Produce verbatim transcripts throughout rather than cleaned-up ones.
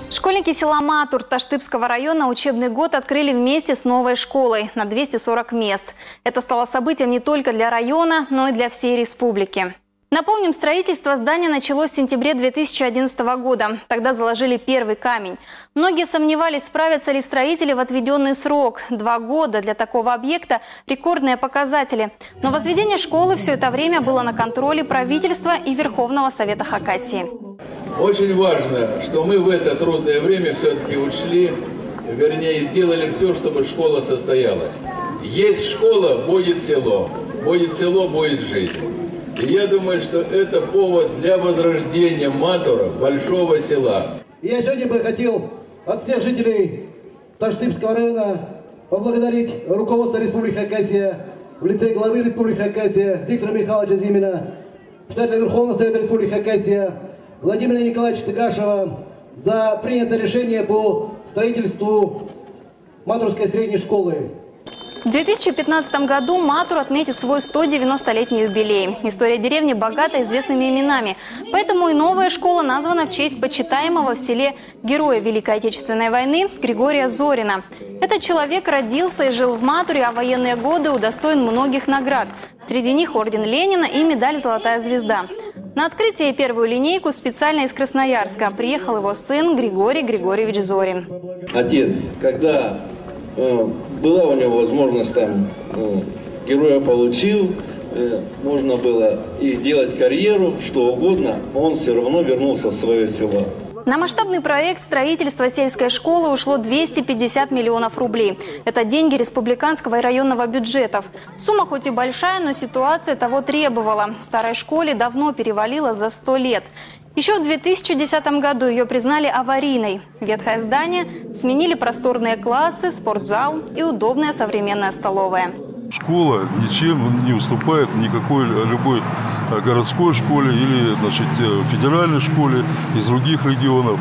Школьники села Матур Таштыбского района учебный год открыли вместе с новой школой на двести сорок мест. Это стало событием не только для района, но и для всей республики. Напомним, строительство здания началось в сентябре две тысячи одиннадцатого года. Тогда заложили первый камень. Многие сомневались, справятся ли строители в отведенный срок. Два года для такого объекта – рекордные показатели. Но возведение школы все это время было на контроле правительства и Верховного Совета Хакасии. Очень важно, что мы в это трудное время все-таки учли, вернее, сделали все, чтобы школа состоялась. Есть школа – будет село. Будет село – будет жизнь. И я думаю, что это повод для возрождения Матура, большого села. Я сегодня бы хотел от всех жителей Таштыбского района поблагодарить руководство Республики Хакасия в лице главы Республики Хакасия Виктора Михайловича Зимина, председателя Верховного Совета Республики Хакасия Владимира Николаевича Тыгашева за принятое решение по строительству Матурской средней школы. В две тысячи пятнадцатом году Матур отметит свой сто девяностолетний юбилей. История деревни богата известными именами. Поэтому и новая школа названа в честь почитаемого в селе героя Великой Отечественной войны Григория Зорина. Этот человек родился и жил в Матуре, а в военные годы удостоен многих наград. Среди них орден Ленина и медаль «Золотая звезда». На открытие первую линейку специально из Красноярска приехал его сын Григорий Григорьевич Зорин. Отец, когда э, была у него возможность там э, героя получил, э, можно было и делать карьеру, что угодно, он все равно вернулся в свое село. На масштабный проект строительства сельской школы ушло двести пятьдесят миллионов рублей. Это деньги республиканского и районного бюджетов. Сумма хоть и большая, но ситуация того требовала. Старой школе давно перевалило за сто лет. Еще в две тысячи десятом году ее признали аварийной. Ветхое здание сменили просторные классы, спортзал и удобная современная столовая. Школа ничем не уступает никакой любой городской школе или, значит, федеральной школе из других регионов.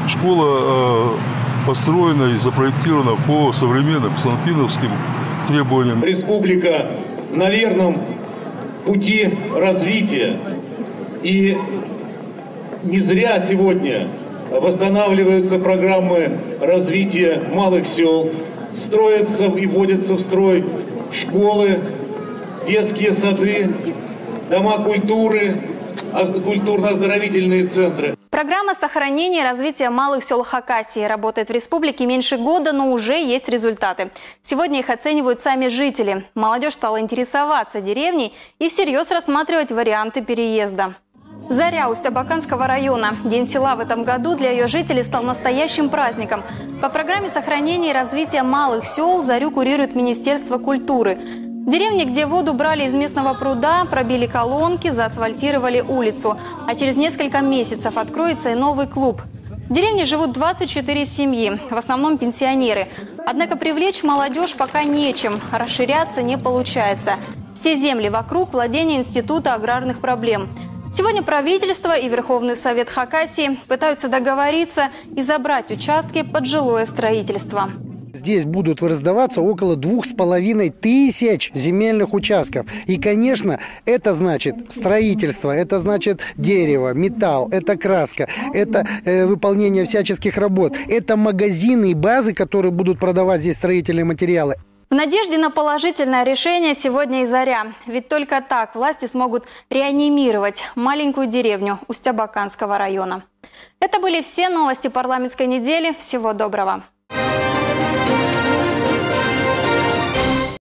Школа э, построена и запроектирована по современным санпиновским требованиям. Республика на верном пути развития. И не зря сегодня восстанавливаются программы развития малых сел, строятся и вводятся в строй школы, детские сады, дома культуры, культурно-оздоровительные центры. Программа сохранения и развития малых сел Хакасии работает в республике меньше года, но уже есть результаты. Сегодня их оценивают сами жители. Молодежь стала интересоваться деревней и всерьез рассматривать варианты переезда. Заря Усть-Абаканского района. День села в этом году для ее жителей стал настоящим праздником. По программе сохранения и развития малых сел Зарю курирует Министерство культуры. В деревне, где воду брали из местного пруда, пробили колонки, заасфальтировали улицу. А через несколько месяцев откроется и новый клуб. В деревне живут двадцать четыре семьи, в основном пенсионеры. Однако привлечь молодежь пока нечем, расширяться не получается. Все земли вокруг – владение Института аграрных проблем. Сегодня правительство и Верховный Совет Хакасии пытаются договориться и забрать участки под жилое строительство. Здесь будут раздаваться около двух с половиной тысяч земельных участков. И, конечно, это значит строительство, это значит дерево, металл, это краска, это э, выполнение всяческих работ, это магазины и базы, которые будут продавать здесь строительные материалы. В надежде на положительное решение сегодня и Заря. Ведь только так власти смогут реанимировать маленькую деревню Усть-Абаканского района. Это были все новости парламентской недели. Всего доброго.